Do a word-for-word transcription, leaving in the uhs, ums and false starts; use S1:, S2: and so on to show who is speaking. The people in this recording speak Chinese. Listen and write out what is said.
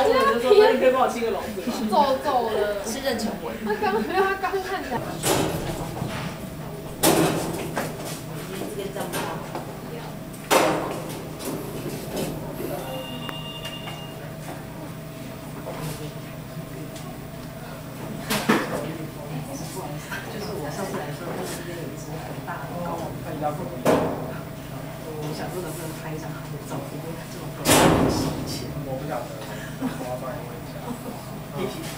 S1: 老虎就说：“那你可以帮我清个笼子吗？”
S2: 皱皱的，
S3: 是妊娠纹。
S2: 他刚没有，他刚看起来。
S3: 这边这样吗？
S1: 就是我上次来的时候，那边有一只很大的高，我想说能不能拍一张他的照片，因为它这么高，十钱。我不晓得，我要帮你问一下。